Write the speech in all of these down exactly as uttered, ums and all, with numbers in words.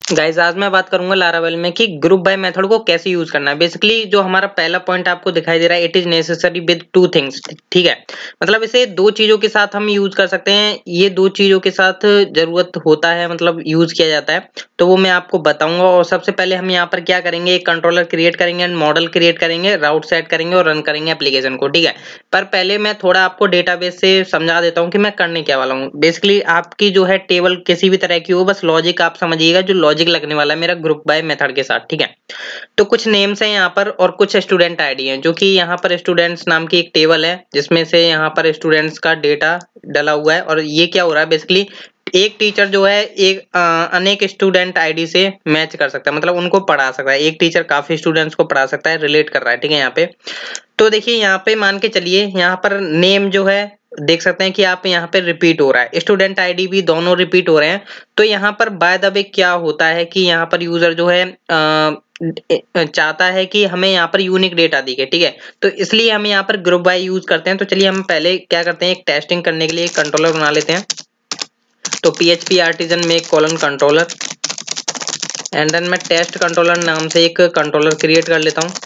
Guys आज मैं बात करूंगा लारावेल में कि ग्रुप बाय मेथड को कैसे यूज करना है। बेसिकली जो हमारा पहला पॉइंट आपको दिखाई दे रहा है, it is necessary with two things. ठीक है, मतलब इसे दो चीजों के साथ हम यूज कर सकते हैं। ये दो चीजों के साथ जरूरत होता है, मतलब यूज किया जाता है, तो वो मैं आपको बताऊंगा। और सबसे पहले हम यहाँ पर क्या करेंगे, एक कंट्रोलर क्रिएट करेंगे एंड मॉडल क्रिएट करेंगे, राउट सेट करेंगे और रन करेंगे एप्लीकेशन को। ठीक है, पर पहले मैं थोड़ा आपको डेटाबेस से समझा देता हूँ कि मैं करने क्या वाला हूँ। बेसिकली आपकी जो है टेबल किसी भी तरह की हो, बस लॉजिक आप समझिएगा, जो लॉजिक लगने वाला है मेरा ग्रुप बाय मेथड के साथ। ठीक है, तो कुछ नेम्स हैं यहाँ पर और कुछ स्टूडेंट आईडी हैं, जो कि यहाँ पर स्टूडेंट्स नाम की एक टेबल है जिसमें से यहाँ पर स्टूडेंट्स का डेटा डला हुआ है। और ये क्या हो रहा है, बेसिकली एक टीचर जो है एक अ, अनेक स्टूडेंट आईडी से मैच कर सकता है, मतलब उनको पढ़ा सकता है। एक टीचर काफी स्टूडेंट्स को पढ़ा सकता है, रिलेट कर रहा है। ठीक है, यहाँ पे तो देखिए, यहाँ पे मान के चलिए, यहाँ पर नेम जो है देख सकते हैं कि आप यहाँ पे रिपीट हो रहा है, स्टूडेंट आईडी भी दोनों रिपीट हो रहे हैं। तो यहाँ पर बाय द वे क्या होता है कि यहाँ पर यूजर जो है आ, चाहता है कि हमें यहाँ पर यूनिक डेटा दिखे। ठीक है, तो इसलिए हम यहाँ पर ग्रुप बाय यूज करते हैं। तो चलिए हम पहले क्या करते हैं, एक टेस्टिंग करने के लिए एक कंट्रोलर बना लेते हैं। तो पी एच पी आर्टिजन में एक कॉलन कंट्रोलर एंड देन मैं टेस्ट कंट्रोलर नाम से एक कंट्रोलर क्रिएट कर लेता हूँ।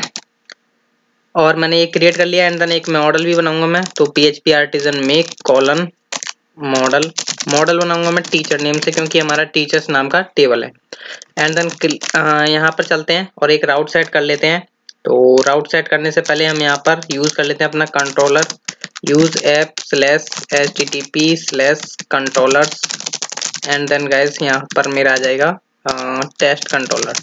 और मैंने ये क्रिएट कर लिया एंड देन एक मॉडल भी बनाऊंगा मैं। तो पी एच पी आर्टिजन में कॉलन मॉडल मॉडल बनाऊंगा मैं टीचर नेम से, क्योंकि हमारा टीचर्स नाम का टेबल है। एंड देन यहाँ पर चलते हैं और एक राउट सेट कर लेते हैं। तो राउट सेट करने से पहले हम यहाँ पर यूज कर लेते हैं अपना controller use app slash H T T P slash controllers and then guys यहाँ पर मेरा आ जाएगा test controller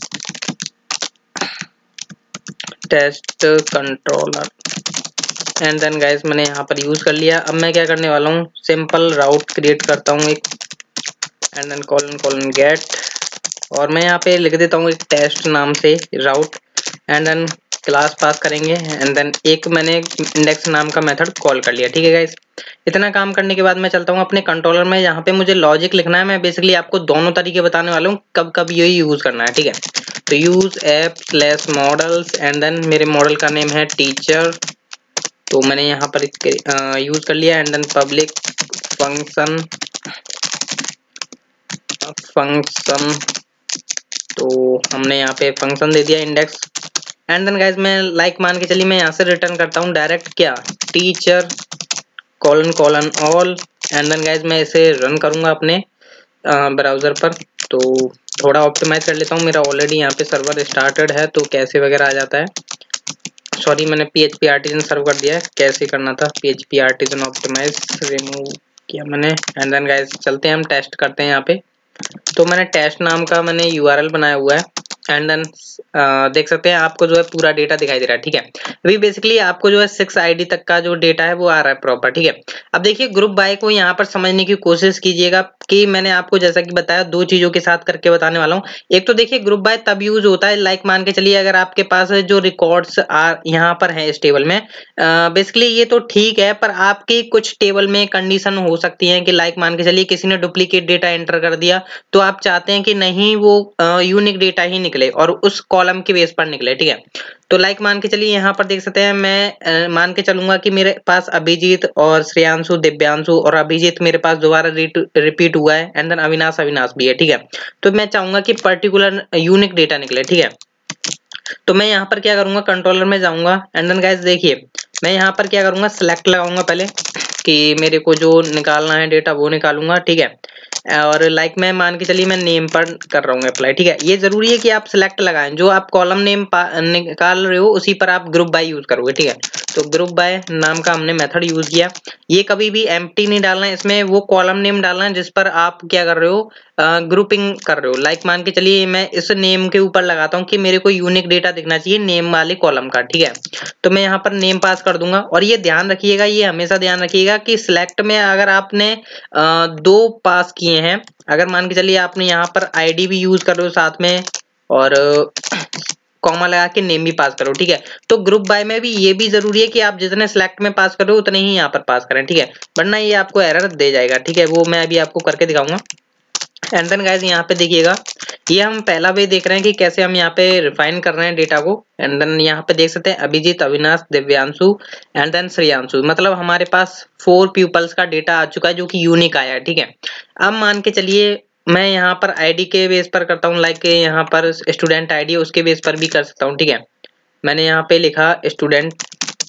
test controller and then guys मैंने यहाँ पर यूज कर लिया। अब मैं क्या करने वाला हूँ, सिंपल राउट क्रिएट करता हूँ एक and then colon colon get, और मैं यहाँ पे लिख देता हूँ एक टेस्ट नाम से route and then class pass करेंगे एंड देन एक मैंने इंडेक्स नाम का मेथड कॉल कर लिया। ठीक है गाइस, इतना काम करने के बाद मैं चलता हूँ अपने कंट्रोलर में। यहाँ पे मुझे लॉजिक लिखना है। मैं बेसिकली आपको दोनों तरीके बताने वाला हूँ, कब कब ये यूज करना है। ठीक है, तो use app slash models and then मेरे मॉडल का नेम है टीचर। तो मैंने यहाँ पर यूज कर लिया and then public function function तो हमने यहाँ पे फंक्शन दे दिया इंडेक्स एंड देन गाइस मैं लाइक मान के चलिए मैं यहाँ से रिटर्न करता हूँ डायरेक्ट क्या teacher colon colon all and then guys मैं इसे रन करूंगा अपने ब्राउजर पर। तो थोड़ा ऑप्टिमाइज कर लेता हूँ, मेरा ऑलरेडी यहाँ पे सर्वर स्टार्टेड है तो कैसे वगैरह आ जाता है। सॉरी, मैंने P H P artisan serve कर दिया है, कैसे करना था, P H P artisan optimise remove किया मैंने एंड देन गाइस चलते हैं हम टेस्ट करते हैं यहाँ पे। तो मैंने टेस्ट नाम का मैंने यू आर एल बनाया हुआ है एंड देन देख सकते हैं आपको जो है पूरा डेटा दिखाई दे रहा है। ठीक है, अभी बेसिकली आपको जो है सिक्स आईडी तक का जो डेटा है वो आ रहा है प्रॉपर। ठीक है, अब देखिए ग्रुप बाय को यहाँ पर समझने की कोशिश कीजिएगा कि मैंने आपको जैसा कि बताया दो चीजों के साथ करके बताने वाला हूँ। एक तो देखिए ग्रुप बाय तब यूज होता है, लाइक मान के चलिए अगर आपके पास जो रिकॉर्ड्स यहाँ पर है इस टेबल में, बेसिकली ये तो ठीक है, पर आपकी कुछ टेबल में कंडीशन हो सकती है कि लाइक मान के चलिए किसी ने डुप्लीकेट डेटा एंटर कर दिया, तो आप चाहते हैं कि नहीं वो यूनिक डेटा ही निकले और उस कॉलम के बेस पर निकले। ठीक है, तो लाइक मान के चलिए यहाँ पर देख सकते हैं मैं आ, मान के चलूंगा कि मेरे पास अभिजीत और श्रेयांशु दिव्यांशु और अभिजीत मेरे पास दोबारा रिपीट हुआ है एंड देन अविनाश अविनाश भी है। ठीक है, तो मैं चाहूंगा कि पर्टिकुलर यूनिक डेटा निकले। ठीक है, तो मैं यहाँ पर क्या करूंगा, कंट्रोलर में जाऊंगा एंड देन गाइस देखिए मैं यहाँ पर क्या करूंगा, सेलेक्ट लगाऊंगा पहले कि मेरे को जो निकालना है डेटा वो निकालूंगा। ठीक है, और लाइक मैं मान के चलिए मैं नेम पर कर रहा हूँ अप्लाई। ठीक है, ये जरूरी है कि आप सिलेक्ट लगाएं, जो आप कॉलम नेम निकाल रहे हो उसी पर आप ग्रुप बाय यूज करोगे। ठीक है, तो ग्रुप बाय नाम का हमने मेथड यूज किया। ये कभी भी एम्प्टी नहीं डालना है, इसमें वो कॉलम नेम डालना है जिस पर आप क्या कर रहे हो, ग्रुपिंग कर रहे हो। लाइक मान के चलिए मैं इस नेम के ऊपर लगाता हूँ कि मेरे को यूनिक डेटा दिखना चाहिए नेम वाले कॉलम का। ठीक है, तो मैं यहाँ पर नेम पास कर दूंगा। और ये ध्यान रखिएगा, ये हमेशा ध्यान रखिएगा कि सिलेक्ट में अगर आपने आ, दो पास किए हैं, अगर मान के चलिए आपने यहाँ पर आईडी भी यूज कर रहे हो साथ में और कॉमा लगा के नेम भी पास करो। ठीक है, तो ग्रुप बाय में भी ये भी जरूरी है कि आप जितने सिलेक्ट में पास करो उतने ही यहाँ पर पास करें। ठीक है, वरना ये आपको एरर दे जाएगा। ठीक है, वो मैं अभी आपको करके दिखाऊंगा। एंड देन गाइस यहाँ पे देखिएगा, ये हम पहला वे देख रहे हैं कि कैसे हम यहाँ पे रिफाइन कर रहे हैं डेटा को। एंड देन यहाँ पे देख सकते हैं अभिजीत अविनाश दिव्यांशु एंड देन श्रेयांशु, मतलब हमारे पास फोर पीपल्स का डेटा आ चुका है जो कि यूनिक आया है। ठीक है, अब मान के चलिए मैं यहाँ पर आईडी के बेस पर करता हूँ, लाइक यहाँ पर स्टूडेंट आईडी है उसके बेस पर भी कर सकता हूँ, ठीक है। मैंने यहाँ पे लिखा स्टूडेंट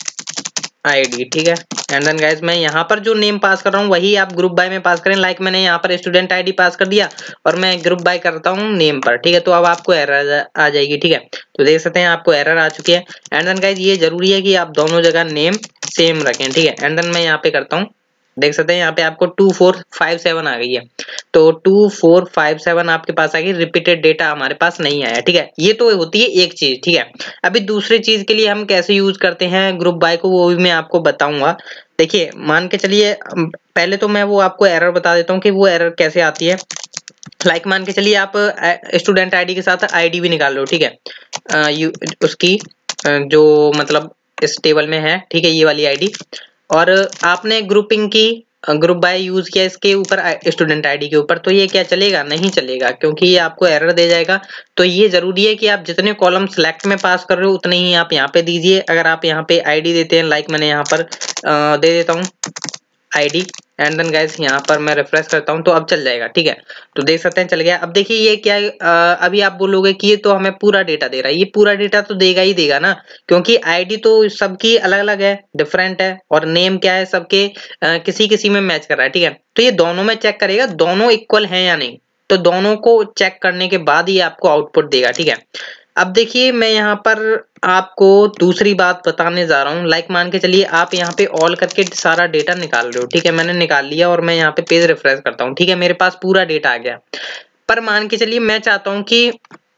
आईडी, ठीक है। एंड देन गाइस मैं यहाँ पर जो नेम पास कर रहा हूँ वही आप ग्रुप बाय में पास करें, लाइक मैंने यहाँ पर स्टूडेंट आईडी पास कर दिया और मैं ग्रुप बाय करता हूँ नेम पर, ठीक है। तो अब आपको एरर आ जाएगी, ठीक है। तो देख सकते हैं आपको एरर आ चुकी है। एंड देन गाइस ये जरूरी है कि आप दोनों जगह नेम सेम रखें, ठीक है। एंड देन मैं यहाँ पे करता हूँ, देख सकते हैं यहाँ पे आपको टू फोर फाइव सेवन आ गई है। तो टू फोर फाइव सेवन आपके पास आ गई, रिपीटेड डेटा हमारे पास नहीं आया, ठीक है। ये तो होती है एक चीज, ठीक है। अभी दूसरी चीज के लिए हम कैसे यूज करते हैं ग्रुप बाय को, वो भी मैं आपको बताऊंगा। देखिए मान के चलिए, पहले तो मैं वो आपको एरर बता देता हूँ कि वो एरर कैसे आती है। लाइक मान के चलिए आप स्टूडेंट आईडी के साथ आईडी भी निकाल लो, ठीक है। यू उसकी जो मतलब इस टेबल में है, ठीक है, ये वाली आईडी, और आपने ग्रुपिंग की, ग्रुप बाय यूज किया इसके ऊपर स्टूडेंट आईडी के ऊपर, तो ये क्या चलेगा? नहीं चलेगा, क्योंकि ये आपको एरर दे जाएगा। तो ये जरूरी है कि आप जितने कॉलम सिलेक्ट में पास कर रहे हो उतने ही आप यहाँ पे दीजिए। अगर आप यहाँ पे आईडी देते हैं, लाइक मैंने यहाँ पर आ, दे देता हूँ आईडी, एंड देन गाइस यहाँ पर मैं रिफ्रेश करता हूँ तो अब चल जाएगा, ठीक है। तो देख सकते हैं चल गया। अब देखिए ये क्या है, आ, अभी आप बोलोगे कि ये तो हमें पूरा डेटा दे रहा है। ये पूरा डेटा तो देगा ही देगा ना, क्योंकि आईडी तो सबकी अलग अलग है, डिफरेंट है, और नेम क्या है सबके किसी किसी में मैच कर रहा है, ठीक है। तो ये दोनों में चेक करेगा दोनों इक्वल है या नहीं, तो दोनों को चेक करने के बाद ही आपको आउटपुट देगा, ठीक है। अब देखिए मैं यहाँ पर आपको दूसरी बात बताने जा रहा हूँ। लाइक मान के चलिए आप यहाँ पे ऑल करके सारा डेटा निकाल रहे हो, ठीक है। मैंने निकाल लिया और मैं यहाँ पे पेज रिफ्रेश करता हूँ, ठीक है। मेरे पास पूरा डेटा आ गया। पर मान के चलिए मैं चाहता हूँ कि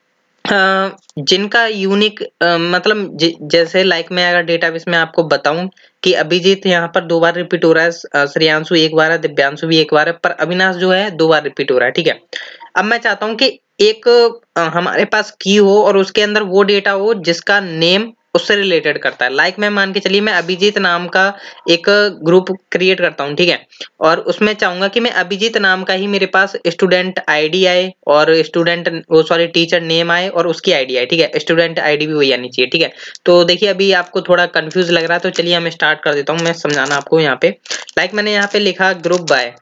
आ, जिनका यूनिक मतलब जैसे लाइक मैं अगर डेटाबेस में आपको बताऊं कि अभिजीत यहाँ पर दो बार रिपीट हो रहा है, श्रेयांशु एक बार है, दिव्यांशु भी एक बार है, पर अविनाश जो है दो बार रिपीट हो रहा है, ठीक है। अब मैं चाहता हूं कि एक आ, हमारे पास की हो और उसके अंदर वो डेटा हो जिसका नेम उससे रिलेटेड करता है। लाइक मैं मान के चलिए मैं अभिजीत नाम का एक ग्रुप क्रिएट करता हूँ, ठीक है। और उसमें चाहूंगा कि मैं अभिजीत नाम का ही मेरे पास स्टूडेंट आईडी आए और स्टूडेंट वो सॉरी टीचर नेम आए और उसकी आईडी आए, ठीक है। स्टूडेंट आईडी भी वही आनी चाहिए, ठीक है। तो देखिए अभी आपको थोड़ा कंफ्यूज लग रहा है, तो चलिए हम स्टार्ट कर देता हूँ मैं समझाना आपको। यहाँ पे लाइक मैंने यहाँ पे लिखा ग्रुप बाय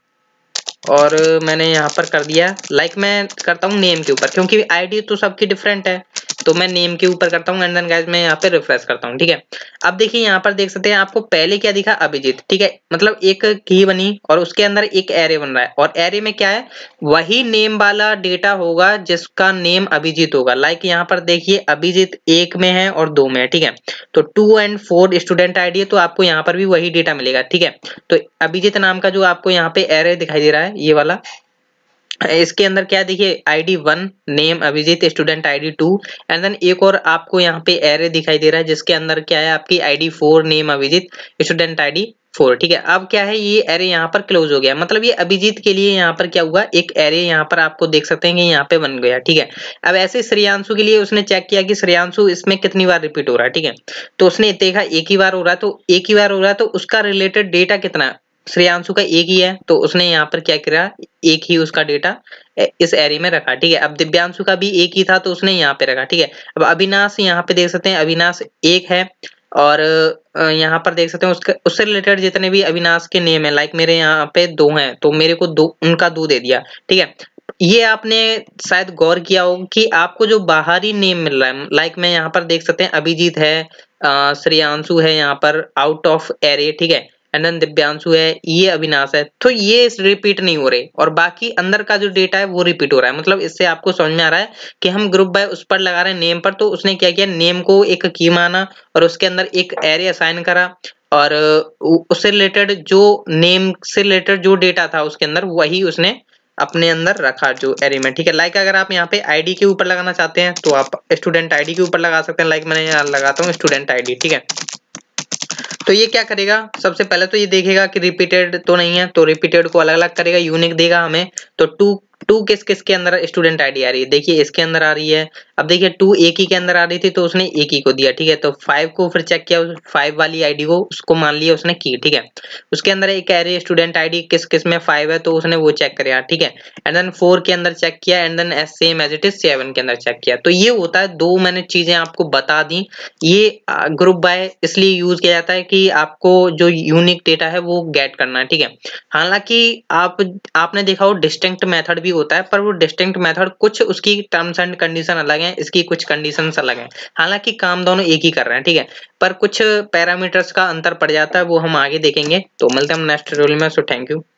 और मैंने यहाँ पर कर दिया, लाइक मैं करता हूँ नेम के ऊपर, क्योंकि आईडी तो सबकी डिफरेंट है, तो मैं नेम के ऊपर करता हूँ। एंड देन गाइस मैं यहाँ पे रिफ्रेश करता हूँ, ठीक है। अब देखिए यहाँ पर देख सकते हैं आपको पहले क्या दिखा, अभिजीत, ठीक है। मतलब एक की बनी और उसके अंदर एक एरे बन रहा है, और एरे में क्या है, वही नेम वाला डेटा होगा जिसका नेम अभिजीत होगा। लाइक यहाँ पर देखिए अभिजीत एक में है और दो में है, ठीक है। तो two and four student ID है, तो आपको यहाँ पर भी वही डेटा मिलेगा, ठीक है। तो अभिजीत नाम का जो आपको यहाँ पे एरे दिखाई दे रहा है ये वाला, इसके अंदर क्या देखिए ID one name Abhijeet student ID two, and then एक और आपको यहाँ पे एरे दिखाई दे रहा है जिसके अंदर क्या है आपकी ID four name Abhijeet student ID four, ठीक है। अब क्या है ये एरे यहाँ पर क्लोज हो गया, मतलब ये अभिजीत के लिए यहाँ पर क्या हुआ, एक एरे यहाँ पर आपको देख सकते हैं कि यहाँ पे बन गया, ठीक है। अब ऐसे श्रेयांशु के लिए उसने चेक किया कि श्रेयांशु इसमें कितनी बार रिपीट हो रहा है, ठीक है। तो उसने देखा एक ही बार हो रहा है, तो एक ही बार हो रहा है तो उसका रिलेटेड डेटा कितना है, श्रेयांशु का एक ही है, तो उसने यहाँ पर क्या किया, एक ही उसका डेटा इस एरे में रखा, ठीक है। अब दिव्यांशु का भी एक ही था तो उसने यहाँ पे रखा, ठीक है। अब अविनाश यहाँ पे देख सकते हैं अविनाश एक है, और यहाँ पर देख सकते हैं उसके उससे रिलेटेड जितने भी अविनाश के नेम है, लाइक मेरे यहाँ पे दो हैं तो मेरे को दो उनका दो दे दिया, ठीक है। ये आपने शायद गौर किया हो कि आपको जो बाहरी नेम मिल रहा है, लाइक मैं यहाँ पर देख सकते हैं अभिजीत है, श्रेयांशु है यहाँ पर आउट ऑफ एरे, ठीक है। एंड देन दिव्यांशु है, ये अविनाश है, तो ये रिपीट नहीं हो रहे, और बाकी अंदर का जो डेटा है वो रिपीट हो रहा है। मतलब इससे आपको समझ में आ रहा है कि हम ग्रुप बाय उस पर लगा रहे हैं नेम पर, तो उसने क्या किया, नेम को एक की माना और उसके अंदर एक एरे असाइन करा, और उससे रिलेटेड जो नेम से रिलेटेड जो डेटा था उसके अंदर वही उसने अपने अंदर रखा जो एरे में, ठीक है। लाइक अगर आप यहाँ पे आईडी के ऊपर लगाना चाहते हैं तो आप स्टूडेंट आईडी के ऊपर लगा सकते हैं, लाइक मैंने यहाँ लगाता हूँ स्टूडेंट आईडी, ठीक है। तो ये क्या करेगा, सबसे पहले तो ये देखेगा कि रिपीटेड तो नहीं है, तो रिपीटेड को अलग अलग करेगा, यूनिक देगा हमें। तो टू टू किस किस के अंदर स्टूडेंट आईडी आ रही है, देखिए इसके अंदर आ रही है। अब देखिए टू एक ही के अंदर आ रही थी तो उसने एक ही को दिया, ठीक है। तो फाइव को फिर चेक किया, फाइव वाली आईडी को उसको मान लिया उसने की, ठीक है। उसके अंदर एक एरे स्टूडेंट आईडी किस किस में फाइव है तो उसने वो चेक किया, ठीक है। एंड देन फोर के अंदर चेक किया, and then as same as it is seven के अंदर चेक किया। तो ये होता है, दो मैंने चीजें आपको बता दी। ये ग्रुप बाय इसलिए यूज किया जाता है कि आपको जो यूनिक डेटा है वो गेट करना है, ठीक है। हालांकि आप आपने देखा हो डिस्टिंक्ट मेथड भी भी होता है, पर वो डिस्टिंक्ट मेथड कुछ उसकी टर्म्स एंड कंडीशन अलग हैं, इसकी कुछ कंडीशंस अलग हैं। हालांकि काम दोनों एक ही कर रहे हैं, ठीक है, पर कुछ पैरामीटर्स का अंतर पड़ जाता है, वो हम आगे देखेंगे। तो मिलते हैं हम नेक्स्ट ट्यूटोरियल में। So thank you.